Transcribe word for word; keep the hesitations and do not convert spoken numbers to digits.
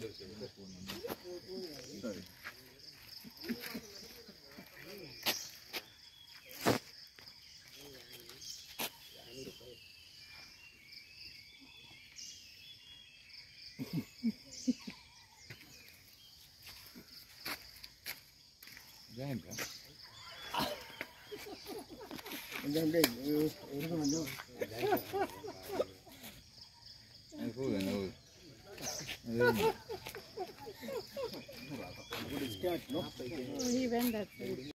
Jangan. Jangan deh, ini mana? Aku dah tahu. He went that way.